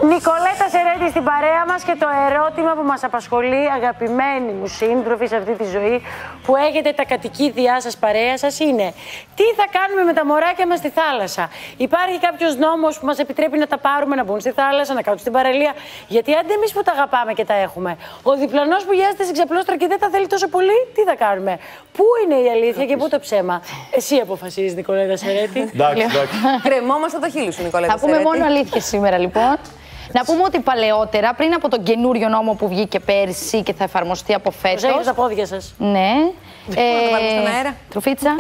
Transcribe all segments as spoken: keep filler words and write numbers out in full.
Νικολέτα Σερέτη στην παρέα μας και το ερώτημα που μας απασχολεί, αγαπημένοι μου σύντροφοι σε αυτή τη ζωή που έχετε τα κατοικίδια σας παρέα σας, είναι τι θα κάνουμε με τα μωράκια μας στη θάλασσα? Υπάρχει κάποιος νόμος που μας επιτρέπει να τα πάρουμε, να μπουν στη θάλασσα, να κάτσουν στην παραλία? Γιατί αν εμείς που τα αγαπάμε και τα έχουμε, ο διπλανός που γιάζεται στην ξαπλώστρα και δεν τα θέλει τόσο πολύ, τι θα κάνουμε? Πού είναι η αλήθεια και πού το ψέμα? Εσύ αποφασίζεις, Νικολέτα Σερέτη. Εντάξει, εντάξει. Κρεμόμαστε το χείλη σου, Νικολέτα. Θα πούμε μόνο αλήθειες σήμερα, λοιπόν. Να πούμε ότι παλαιότερα, πριν από τον καινούριο νόμο που βγήκε πέρσι και θα εφαρμοστεί από φέτος. Προσέχετε τα πόδια σας. Ναι. Ε, να το βάλουμε στον αέρα. Τροφίτσα.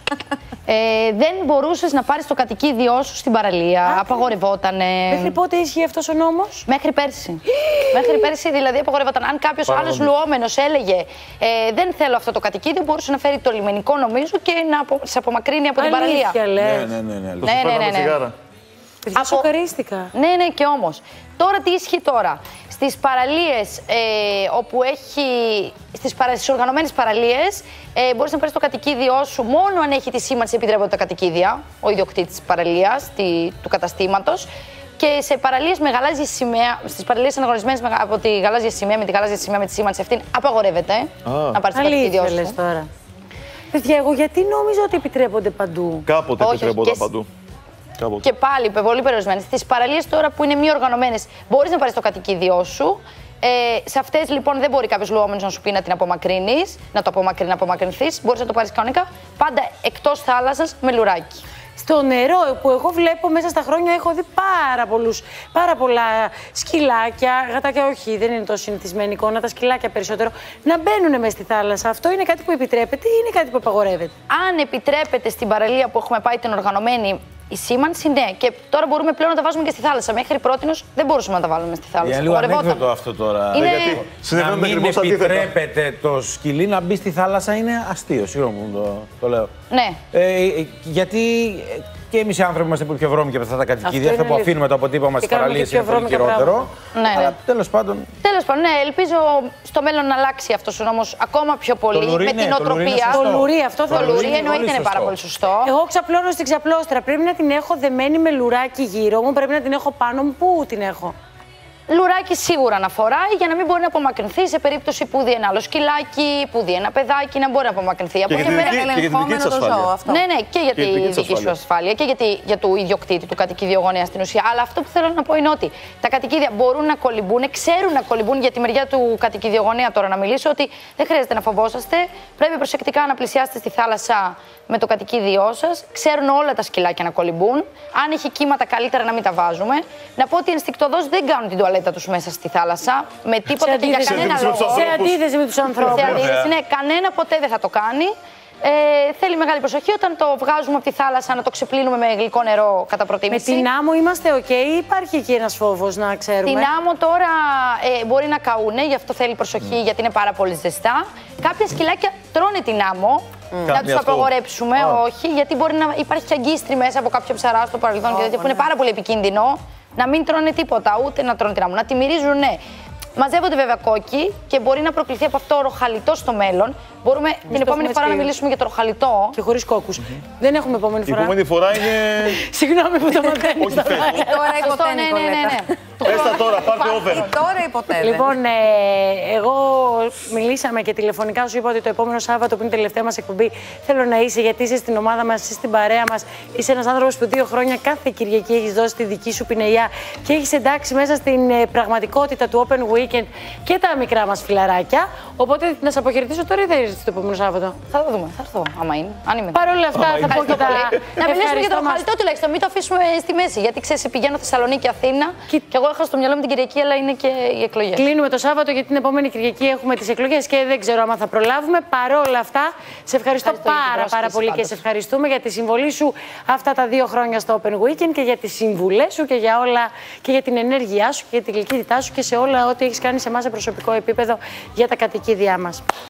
ε, δεν μπορούσες να πάρεις το κατοικίδιό σου στην παραλία. Α, απαγορευότανε. Μέχρι πότε ισχύει αυτός ο νόμος? Μέχρι πέρσι. Μέχρι πέρσι δηλαδή απαγορευόταν. Αν κάποιος άλλος λουόμενος έλεγε ε, δεν θέλω αυτό το κατοικίδιο, μπορούσε να φέρει το λιμενικό, νομίζω, και να απο, σε απομακρύνει από την παραλία. Αλήθεια, λες? Ναι, ναι, ναι. ναι. Ναι, ναι, ναι, ναι. Από... Σοκαρίστηκα. Ναι, ναι, και όμως. Τώρα τι ισχύει τώρα? Στις παραλίες ε, όπου έχει. Στις, παρα... στις οργανωμένες παραλίες ε, μπορείς να πάρεις το κατοικίδιό σου μόνο αν έχει τη σήμανση επιτρέπονται τα κατοικίδια, ο ιδιοκτήτης της παραλίας, τη... του καταστήματος. Και σε παραλίες με γαλάζια σημαία, στις παραλίες αναγνωρισμένες από τη γαλάζια σημαία, με τη γαλάζια σημαία, με τη σήμανση αυτή, απαγορεύεται ah. να πάρεις το κατοικίδιό σου. Λες τώρα. Παιδιά, εγώ γιατί νόμιζα ότι επιτρέπονται παντού? Κάποτε όχι, επιτρέπονταν και... παντού. Κάποτε. Και πάλι πολύ περιορισμένες. Στις παραλίες τώρα που είναι μη οργανωμένες, μπορείς να πάρεις το κατοικίδιό σου. Ε, σε αυτές λοιπόν δεν μπορεί κάποιος λουόμενος να σου πει να την απομακρύνεις, να το απομακρυ... να απομακρυνθείς. Μπορείς να το πάρεις κανονικά, πάντα εκτός θάλασσας με λουράκι. Στο νερό που εγώ βλέπω μέσα στα χρόνια έχω δει πάρα, πολλούς, πάρα πολλά σκυλάκια, γατάκια όχι, δεν είναι τόσο συνηθισμένη εικόνα, τα σκυλάκια περισσότερο, να μπαίνουν μέσα στη θάλασσα. Αυτό είναι κάτι που επιτρέπεται ή είναι κάτι που απαγορεύεται? Αν επιτρέπεται στην παραλία που έχουμε πάει την οργανωμένη η σήμανση, ναι. Και τώρα μπορούμε πλέον να τα βάζουμε και στη θάλασσα. Μέχρι πρότινος δεν μπορούσαμε να τα βάλουμε στη θάλασσα. Είναι λίγο ανέκδοτο αυτό τώρα. Είναι... Γιατί να μην επιτρέπεται το σκυλί να μπει στη θάλασσα είναι αστείο. Συγγνώμη που το, το λέω. Ναι. Ε, γιατί και εμείς οι άνθρωποι είμαστε πολύ πιο βρώμικοι από αυτά τα κατοικίδια. Αυτό που λίγο. Αφήνουμε το αποτύπωμα στις παραλίες είναι πολύ χειρότερο. Ναι, ναι. Αλλά τέλος πάντων. Τέλος πάντων, ναι, ελπίζω στο μέλλον να αλλάξει αυτός ο νόμος ακόμα πιο πολύ. Το λουρί, με ναι, την οτροπία. Το λουρί, αυτό το λουρί εννοείται είναι πάρα πολύ σωστό. Εγώ ξαπλώνω στην ξαπλώστρα. Πρέπει να την έχω δεμένη με λουράκι γύρω μου, πρέπει να την έχω πάνω μου. Πού την έχω? Λουράκι σίγουρα να φοράει για να μην μπορεί να απομακρυνθεί σε περίπτωση που δει ένα άλλο σκυλάκι, που δει ένα παιδάκι, να μπορεί να απομακρυνθεί. Και, από για, πέρα, και, και για την δική της ασφάλεια. Αυτό. Ναι, ναι, και για και τη δική, δική σου ασφάλεια και για, τη, για του ιδιοκτήτη, του κατοικίδιου γονέα στην ουσία. Αλλά αυτό που θέλω να πω είναι ότι τα κατοικίδια μπορούν να κολυμπούν, ξέρουν να κολυμπούν. Για τη μεριά του κατοικίδιου γονέα τώρα να μιλήσω ότι δεν χρειάζεται να φοβόσαστε. Πρέπει προσεκτικά να πλησιάσετε στη θάλασσα με το κατοικίδιό σας. Ξέρουν όλα τα σκυλάκια να κολυμπούν. Αν έχει κύματα, καλύτερα να μην τα βάζουμε. Να πω ότι ενστικτωδώς δεν κάνουν την τουαλέτα τους μέσα στη θάλασσα. Με τίποτα και για κανένα λόγο. Σε αντίθεση με τους ανθρώπους. Σε αντίθεση, ναι, κανένα ποτέ δεν θα το κάνει. Ε, θέλει μεγάλη προσοχή όταν το βγάζουμε από τη θάλασσα να το ξεπλύνουμε με γλυκό νερό κατά προτίμηση. Με την άμμο είμαστε οκ ή υπάρχει εκεί ένας φόβος να ξέρουμε? Την άμμο τώρα ε, μπορεί να καούνε, γι' αυτό θέλει προσοχή mm. γιατί είναι πάρα πολύ ζεστά. Κάποια σκυλάκια τρώνε την άμμο. Mm. Να τους απαγορέψουμε, oh. όχι, γιατί μπορεί να υπάρχει και αγκίστρι μέσα από κάποιο ψαρά στο παρελθόν oh, και τέτοια που είναι πάρα πολύ επικίνδυνο. Να μην τρώνε τίποτα, ούτε να τρώνε την άμμο. Να τη μυρίζουν, ναι. Μαζεύονται βέβαια κόκκι και μπορεί να προκληθεί από αυτό ροχαλιτό στο μέλλον. Μπορούμε Μες την επόμενη φορά να μιλήσουμε για το ροχαλιτό. Και χωρίς κόκκους. Mm-hmm. Δεν έχουμε επόμενη φορά. Η επόμενη φορά είναι. Συγγνώμη που το μαθαίνεις. Όχι φέτος. Τώρα ή ποτέ, ναι, ναι, ναι, ναι. Πες τα τώρα, πάρτε over. Τώρα ή ποτέ. Λοιπόν, ε, εγώ μιλήσαμε και τηλεφωνικά, σου είπα ότι το επόμενο Σάββατο που είναι η τελευταία μας εκπομπή θέλω να είσαι, γιατί είσαι στην ομάδα μας, είσαι στην παρέα μας. Είσαι ένας άνθρωπος που δύο χρόνια κάθε Κυριακή έχεις δώσει τη δική σου πινελιά και έχεις εντάξει μέσα στην ε, πραγματικότητα του Open Weekend και τα μικρά μας φιλαράκια. Οπότε να σε αποχαιρετήσω τώρα ή θα έρθεις το επόμενο Σάββατο? Θα το δούμε, θα έρθω, άμα είναι. Αν είμαι. Παρ' όλα αυτά, θα πω και τα. Να μιλήσουμε για το ροχαλιτό τουλάχιστον, μην το αφήσουμε στη μέση. Γιατί ξέρεις, πηγαίνω Θεσσαλονίκη, Αθήνα και, και εγώ είχα στο μυαλό μου την Κυριακή, αλλά είναι και οι εκλογές. Κλείνουμε το Σάββατο γιατί την επόμενη Κυριακή έχουμε τις εκλογές και δεν ξέρω αν θα προλάβουμε. Παρ' όλα αυτά, σε ευχαριστώ, ευχαριστώ πάρα, πάρα πολύ πάντως. Και σε ευχαριστούμε για τη συμβολή σου αυτά τα δύο χρόνια στο Open Weekend και για τις συμβουλές σου και για όλα και για την ενέργειά σου και για την γλυκύτητά σου και σε όλα ό,τι έχεις κάνει σε εμάς σε προσωπικό επίπεδο για τα κατοικίδια μας.